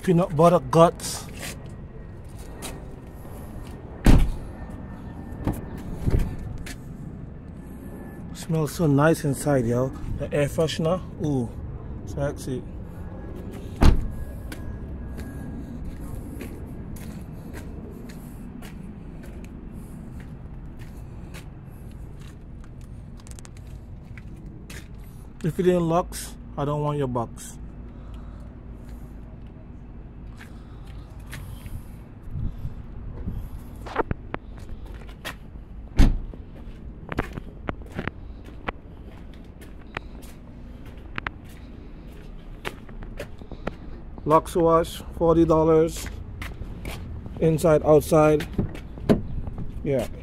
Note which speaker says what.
Speaker 1: peanut butter guts. Smells so nice inside, yo. The air freshener, ooh, sexy. If it ain't Lux, I don't want your box. Lux wash, $40. Inside, outside. Yeah.